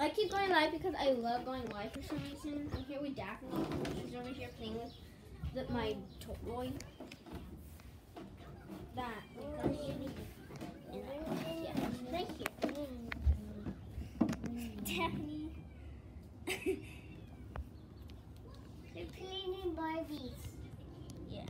I keep going live because I love going live for some reason. I'm here with Daphne. She's over here playing with my toy. That. Yeah, right here. Daphne. They're cleaning Barbies. Yeah.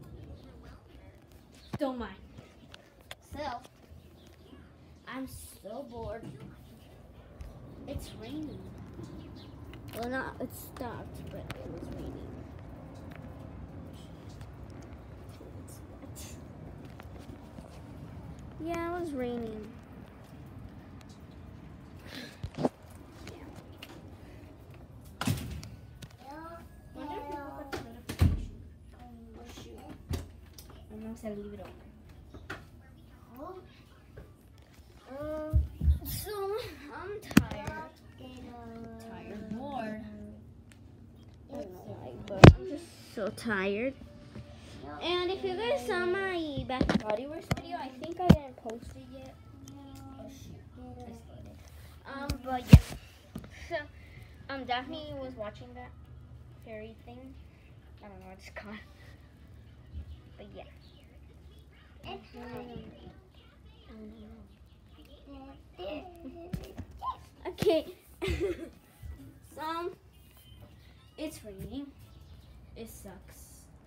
Don't mind. So, I'm so bored. It's raining. Well, not, it stopped, but it was raining. It's wet. Yeah, it was raining. Wonder if people got the notification. Oh shoot. My mom said leave it open. So I'm tired. Bored. I don't know why, but I'm just so tired. And if you guys saw my Bath and Body Works video, I think I didn't post it yet. Oh shoot, I started. But yeah. So, Daphne was watching that fairy thing. I don't know what it's called. But yeah. Okay. So, it's raining. It sucks.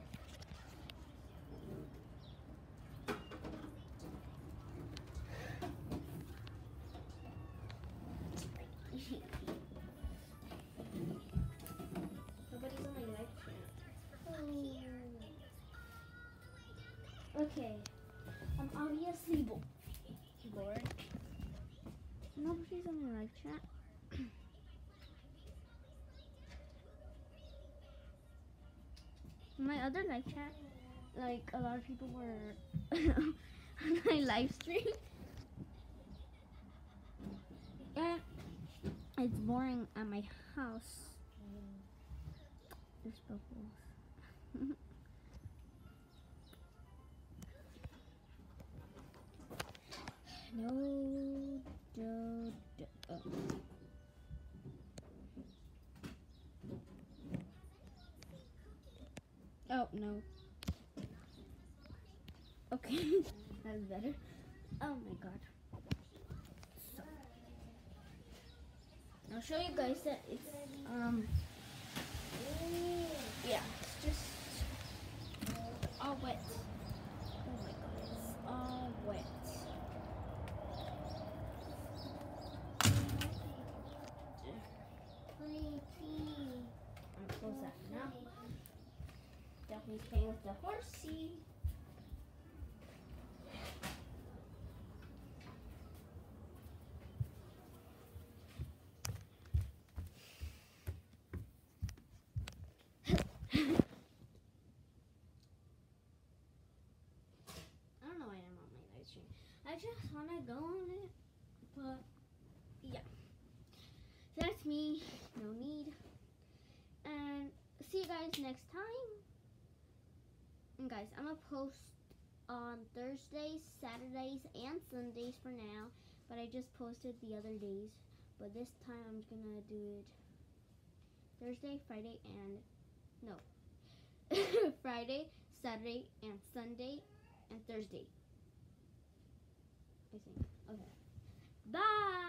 Nobody's on my live chat. Okay. I'm obviously bored. Nobody's on my live chat. My other live chat, like a lot of people were on my live stream. And it's boring at my house. There's bubbles. No, oh no. Okay, that's better. Oh my god. So, I'll show you guys that it's yeah, it's just all wet. Oh my god, it's all wet. I'm close that now. Daphne's playing with the horsey. I don't know why I'm on my live stream. I just want to go on it, but yeah. So that's me. No need. And see you guys next time. And guys, I'm going to post on Thursdays, Saturdays, and Sundays for now. But I just posted the other days. But this time I'm going to do it Thursday, Friday, and no. Friday, Saturday, and Sunday, and Thursday. I think. Okay. Bye!